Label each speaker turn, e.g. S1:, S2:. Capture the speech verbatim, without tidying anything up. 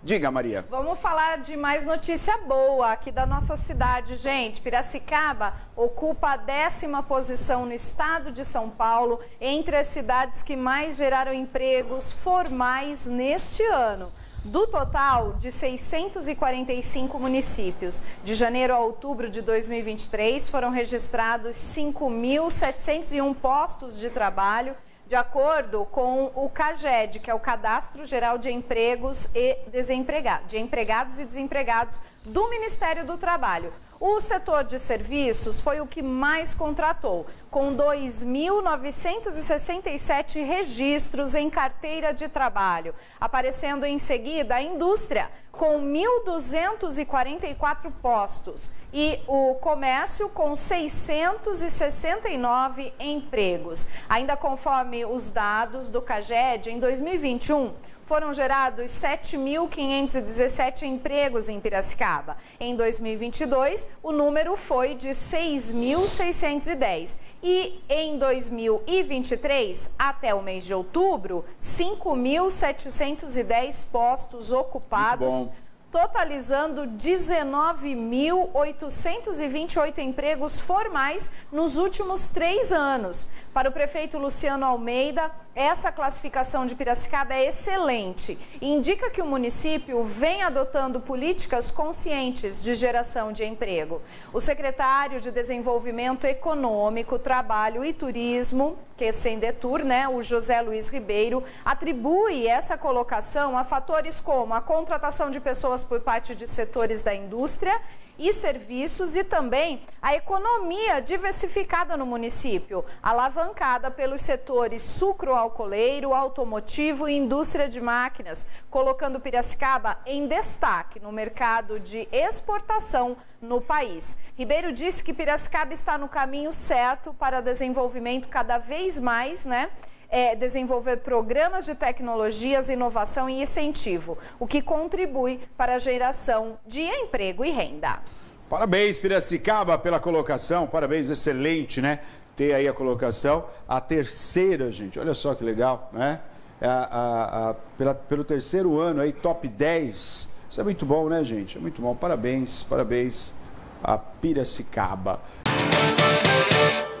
S1: Diga, Maria.
S2: Vamos falar de mais notícia boa aqui da nossa cidade, gente. Piracicaba ocupa a décima posição no estado de São Paulo entre as cidades que mais geraram empregos formais neste ano. Do total de seiscentos e quarenta e cinco municípios, de janeiro a outubro de dois mil e vinte e três, foram registrados cinco mil setecentos e um postos de trabalho, de acordo com o CAGED, que é o Cadastro Geral de Empregos e Desempregados, de Empregados e Desempregados do Ministério do Trabalho. O setor de serviços foi o que mais contratou, com dois mil novecentos e sessenta e sete registros em carteira de trabalho. Aparecendo em seguida a indústria, com mil duzentos e quarenta e quatro postos, e o comércio com seiscentos e sessenta e nove empregos. Ainda conforme os dados do CAGED, em dois mil e vinte e um, foram gerados sete mil quinhentos e dezessete empregos em Piracicaba. Em dois mil e vinte e dois, o número foi de seis mil seiscentos e dez. E em dois mil e vinte e três, até o mês de outubro, cinco mil setecentos e dez postos ocupados, totalizando dezenove mil oitocentos e vinte e oito empregos formais nos últimos três anos. Para o prefeito Luciano Almeida, essa classificação de Piracicaba é excelente e indica que o município vem adotando políticas conscientes de geração de emprego. O secretário de Desenvolvimento Econômico, Trabalho e Turismo, que é Sendetur, né, o José Luiz Ribeiro, atribui essa colocação a fatores como a contratação de pessoas por parte de setores da indústria e serviços e também a economia diversificada no município, alavancada pelos setores sucroalcooleiro, automotivo e indústria de máquinas, colocando Piracicaba em destaque no mercado de exportação no país. Ribeiro disse que Piracicaba está no caminho certo para desenvolvimento cada vez mais, né? É, desenvolver programas de tecnologias, inovação e incentivo, o que contribui para a geração de emprego e renda.
S1: Parabéns, Piracicaba, pela colocação, parabéns, excelente, né? Ter aí a colocação, a terceira, gente, olha só que legal, né? A, a, a, pela, pelo terceiro ano aí, top dez, isso é muito bom, né, gente? É muito bom, parabéns, parabéns a Piracicaba.